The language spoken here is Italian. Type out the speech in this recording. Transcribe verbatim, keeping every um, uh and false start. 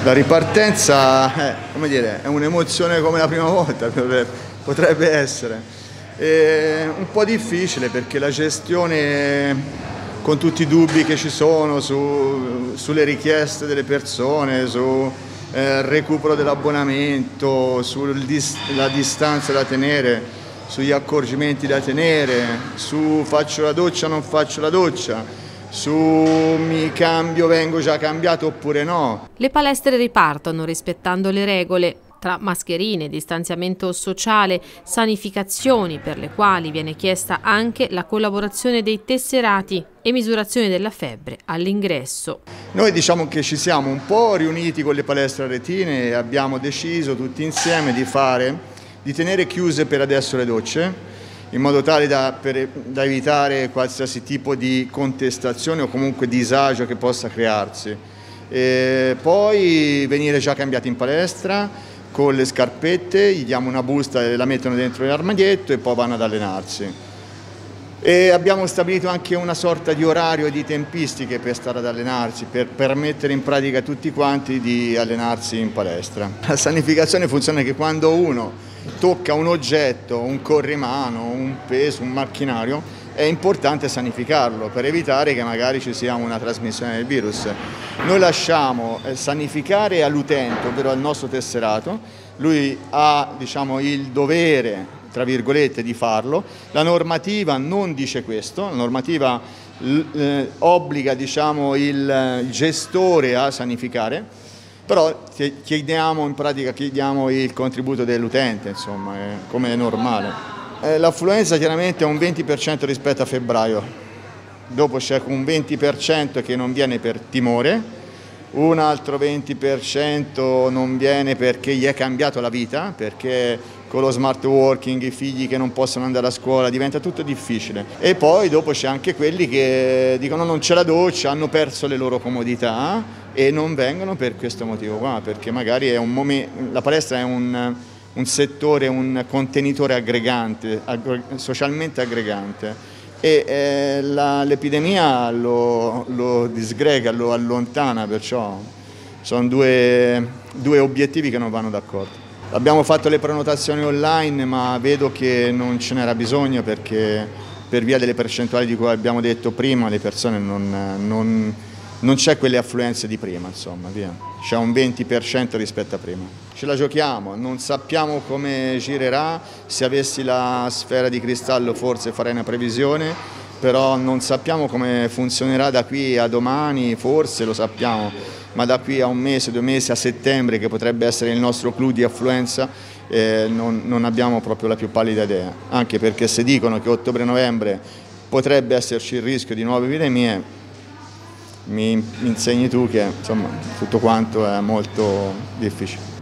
La ripartenza eh, come dire, è un'emozione come la prima volta, potrebbe essere. È un po' difficile perché la gestione, con tutti i dubbi che ci sono su, sulle richieste delle persone, sul eh, recupero dell'abbonamento, sulla distanza da tenere, sugli accorgimenti da tenere, su faccio la doccia o non faccio la doccia, su mi cambio, vengo già cambiato oppure no. Le palestre ripartono rispettando le regole, tra mascherine, distanziamento sociale, sanificazioni per le quali viene chiesta anche la collaborazione dei tesserati e misurazione della febbre all'ingresso. Noi diciamo che ci siamo un po' riuniti con le palestre aretine e abbiamo deciso tutti insieme di fare, di tenere chiuse per adesso le docce, in modo tale da, per, da evitare qualsiasi tipo di contestazione o comunque disagio che possa crearsi. E poi venire già cambiati in palestra con le scarpette, gli diamo una busta e la mettono dentro l'armadietto e poi vanno ad allenarsi. E abbiamo stabilito anche una sorta di orario e di tempistiche per stare ad allenarsi, per permettere in pratica a tutti quanti di allenarsi in palestra. La sanificazione funziona che quando uno tocca un oggetto, un corrimano, un peso, un macchinario, è importante sanificarlo per evitare che magari ci sia una trasmissione del virus. Noi lasciamo sanificare all'utente, ovvero al nostro tesserato, lui ha diciamo, il dovere, tra virgolette, di farlo. La normativa non dice questo, la normativa eh, obbliga diciamo, il, il gestore a sanificare, però chiediamo in pratica chiediamo il contributo dell'utente, insomma, è come è normale. Eh, l'affluenza chiaramente è un venti per cento rispetto a febbraio, dopo c'è un venti per cento che non viene per timore, un altro venti per cento non viene perché gli è cambiato la vita, perché con lo smart working, i figli che non possono andare a scuola, diventa tutto difficile. E poi dopo c'è anche quelli che dicono non c'è la doccia, hanno perso le loro comodità e non vengono per questo motivo qua, perché magari è un momento, la palestra è un, un settore, un contenitore aggregante, aggr socialmente aggregante. E eh, l'epidemia lo, lo disgrega, lo allontana, perciò sono due, due obiettivi che non vanno d'accordo. Abbiamo fatto le prenotazioni online, ma vedo che non ce n'era bisogno perché per via delle percentuali di cui abbiamo detto prima le persone non, non, non c'è quelle affluenze di prima, insomma, via. C'è un venti per cento rispetto a prima. Ce la giochiamo, non sappiamo come girerà, se avessi la sfera di cristallo forse farei una previsione, però non sappiamo come funzionerà da qui a domani, forse lo sappiamo, ma da qui a un mese, due mesi, a settembre, che potrebbe essere il nostro clou di affluenza, eh, non, non abbiamo proprio la più pallida idea, anche perché se dicono che ottobre-novembre potrebbe esserci il rischio di nuove epidemie, mi insegni tu che insomma, tutto quanto è molto difficile.